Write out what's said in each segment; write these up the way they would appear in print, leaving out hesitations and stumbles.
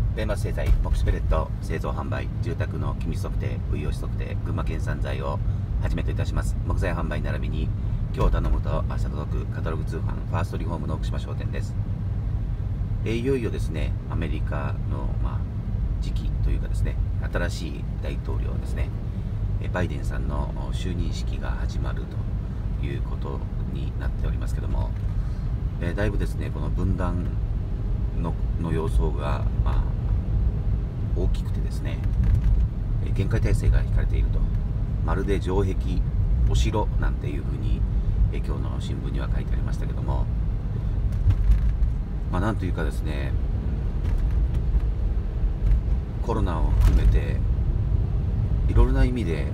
ベイマス製材、モクシペレット製造販売、住宅の機密測定、運用士測定、群馬県産材をはじめといたします。木材販売並びに、今日頼むと明日届くカタログ通販、ファーストリフォームの奥島商店です。いよいよですね、アメリカの、時期というかですね、新しい大統領ですね、バイデンさんの就任式が始まるということになっておりますけども、だいぶですね、この分断の様相が、大きくてですね、厳戒態勢が引かれていると、まるで城壁、お城なんていうふうに、今日の新聞には書いてありましたけども、なんというかですね、コロナを含めていろいろな意味で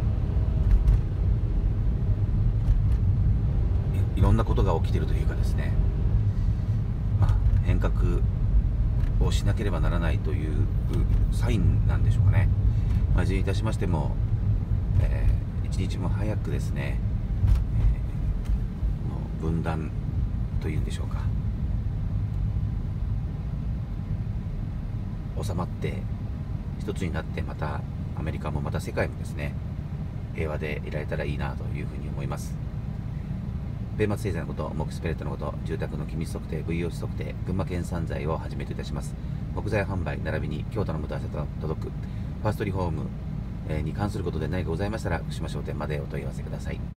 いろんなことが起きているというかですね、変革をしなければならないというサインなんでしょうかね。いずれにいたしましても、一日も早くですね、もう分断というんでしょうか、収まって一つになって、またアメリカもまた世界もですね、平和でいられたらいいなというふうに思います。ベイマツ製材のこと、モクスペレットのこと、住宅の機密測定、VOC 測定、群馬県産材をはじめといたします。木材販売並びに今日頼むと明日届くファーストリフォームに関することで何かございましたら、福島商店までお問い合わせください。